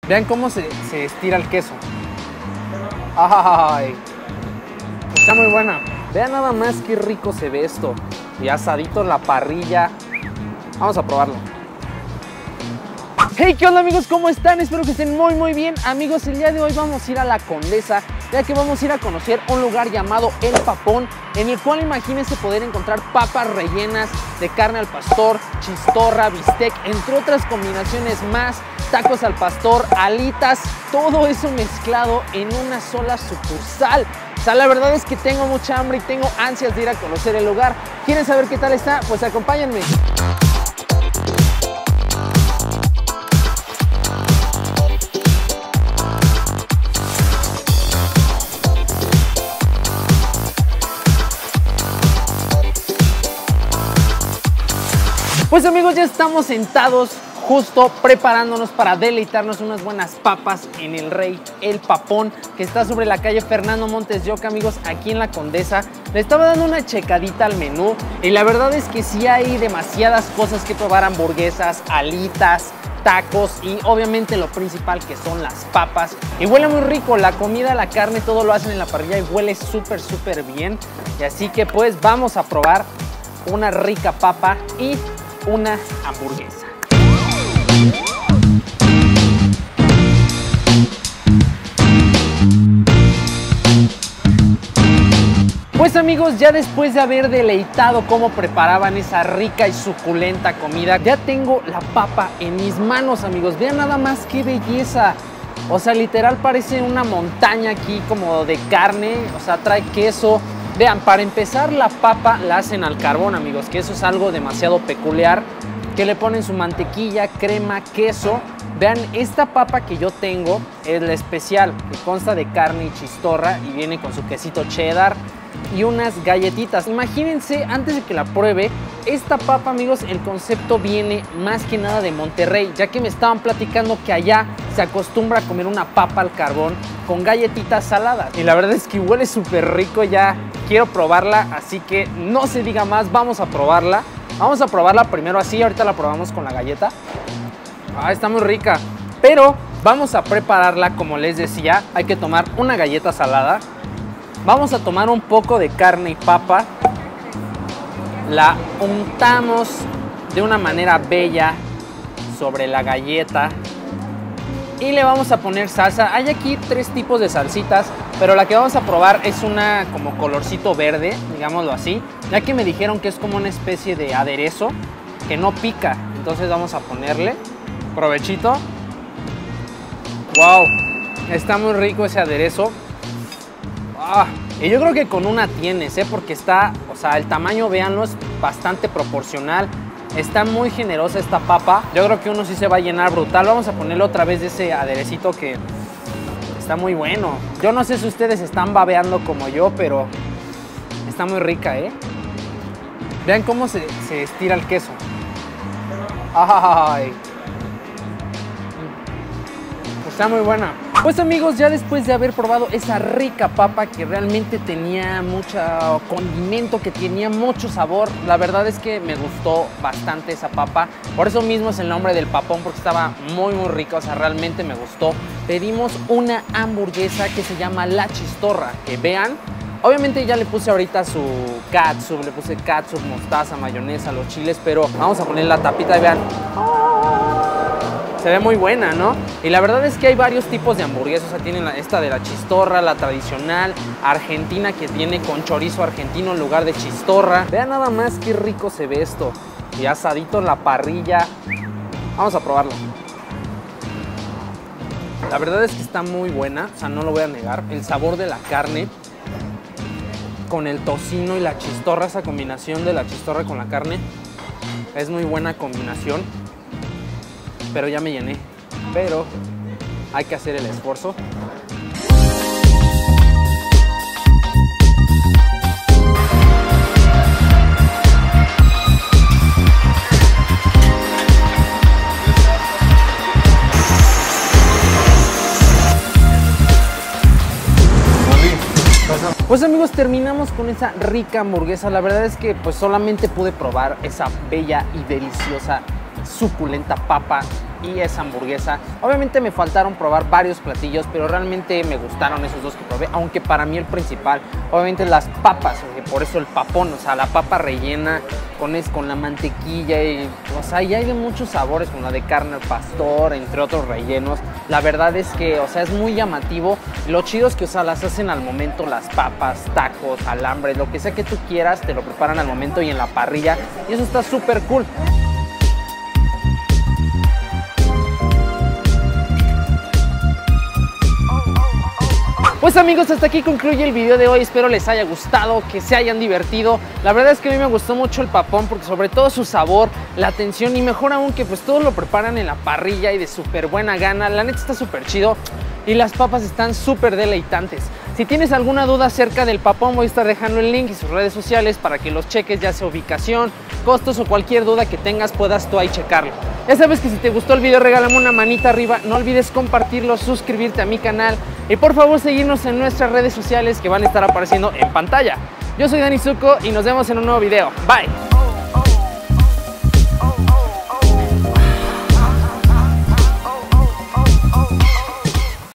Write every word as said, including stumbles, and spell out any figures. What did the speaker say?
Vean cómo se, se estira el queso. ¡Ay! Está muy buena. Vean nada más qué rico se ve esto. Y asadito en la parrilla. Vamos a probarlo. Hey, ¿qué onda, amigos? ¿Cómo están? Espero que estén muy muy bien. Amigos, el día de hoy vamos a ir a La Condesa, ya que vamos a ir a conocer un lugar llamado El Papón, en el cual imagínense poder encontrar papas rellenas de carne al pastor, chistorra, bistec, entre otras combinaciones más, tacos al pastor, alitas, todo eso mezclado en una sola sucursal. O sea, la verdad es que tengo mucha hambre y tengo ansias de ir a conocer el lugar. ¿Quieren saber qué tal está? Pues acompáñenme. Pues amigos, ya estamos sentados justo preparándonos para deleitarnos unas buenas papas en El Rey, El Papón, que está sobre la calle Fernando Montes de Oca, amigos, aquí en La Condesa. Le estaba dando una checadita al menú y la verdad es que sí hay demasiadas cosas que probar: hamburguesas, alitas, tacos y obviamente lo principal, que son las papas. Y huele muy rico, la comida, la carne, todo lo hacen en la parrilla y huele súper súper bien. Y así que pues vamos a probar una rica papa y una hamburguesa. Pues amigos, ya después de haber deleitado cómo preparaban esa rica y suculenta comida, ya tengo la papa en mis manos, amigos. Vean nada más qué belleza. O sea, literal parece una montaña aquí como de carne. O sea, trae queso. Vean, para empezar, la papa la hacen al carbón, amigos, que eso es algo demasiado peculiar, que le ponen su mantequilla, crema, queso. Vean, esta papa que yo tengo es la especial, que consta de carne y chistorra y viene con su quesito cheddar y unas galletitas. Imagínense, antes de que la pruebe, esta papa, amigos, el concepto viene más que nada de Monterrey, ya que me estaban platicando que allá se acostumbra a comer una papa al carbón con galletitas saladas. Y la verdad es que huele súper rico, ya quiero probarla, así que no se diga más, vamos a probarla. Vamos a probarla primero así, ahorita la probamos con la galleta. Ah, está muy rica, pero vamos a prepararla como les decía. Hay que tomar una galleta salada. Vamos a tomar un poco de carne y papa. La untamos de una manera bella sobre la galleta y le vamos a poner salsa. Hay aquí tres tipos de salsitas, pero la que vamos a probar es una como colorcito verde, digámoslo así, ya que me dijeron que es como una especie de aderezo que no pica. Entonces vamos a ponerle. Provechito. Wow, está muy rico ese aderezo. Ah, y yo creo que con una tienes, ¿eh? Porque está, o sea, el tamaño, véanlo, es bastante proporcional. Está muy generosa esta papa. Yo creo que uno sí se va a llenar brutal. Vamos a ponerle otra vez de ese aderecito que está muy bueno. Yo no sé si ustedes están babeando como yo, pero está muy rica, ¿eh? Vean cómo se, se estira el queso. ¡Ay! Está muy buena. Pues amigos, ya después de haber probado esa rica papa que realmente tenía mucho condimento, que tenía mucho sabor, la verdad es que me gustó bastante esa papa. Por eso mismo es el nombre del Papón, porque estaba muy muy rica, o sea, realmente me gustó. Pedimos una hamburguesa que se llama La Chistorra, que vean, obviamente ya le puse ahorita su catsup, le puse catsup, mostaza, mayonesa, los chiles, pero vamos a poner la tapita y vean. Se ve muy buena, ¿no? Y la verdad es que hay varios tipos de hamburguesas. O sea, tienen la, esta de la chistorra, la tradicional, argentina, que tiene con chorizo argentino en lugar de chistorra. Vean nada más qué rico se ve esto. Y asadito en la parrilla. Vamos a probarlo. La verdad es que está muy buena, o sea, no lo voy a negar. El sabor de la carne con el tocino y la chistorra, esa combinación de la chistorra con la carne, es muy buena combinación. Pero ya me llené, pero hay que hacer el esfuerzo. Pues amigos, terminamos con esa rica hamburguesa. La verdad es que pues solamente pude probar esa bella y deliciosa, suculenta papa y esa hamburguesa. Obviamente me faltaron probar varios platillos, pero realmente me gustaron esos dos que probé, aunque para mí el principal, obviamente las papas, por eso el papón, o sea, la papa rellena con, es, con la mantequilla, y, o sea, y hay de muchos sabores, como la de carne al pastor, entre otros rellenos. La verdad es que, o sea, es muy llamativo. Lo chido es que, o sea, las hacen al momento, las papas, tacos, alambres, lo que sea que tú quieras, te lo preparan al momento y en la parrilla, y eso está súper cool. Pues amigos, hasta aquí concluye el video de hoy. Espero les haya gustado, que se hayan divertido. La verdad es que a mí me gustó mucho el papón, porque sobre todo su sabor, la atención, y mejor aún que pues todos lo preparan en la parrilla y de súper buena gana. La neta está súper chido y las papas están súper deleitantes. Si tienes alguna duda acerca del papón, voy a estar dejando el link y sus redes sociales para que los cheques, ya sea ubicación, costos o cualquier duda que tengas, puedas tú ahí checarlo. Ya sabes que si te gustó el video, regálame una manita arriba, no olvides compartirlo, suscribirte a mi canal y por favor seguirnos en nuestras redes sociales que van a estar apareciendo en pantalla. Yo soy Dani Zuko y nos vemos en un nuevo video. Bye.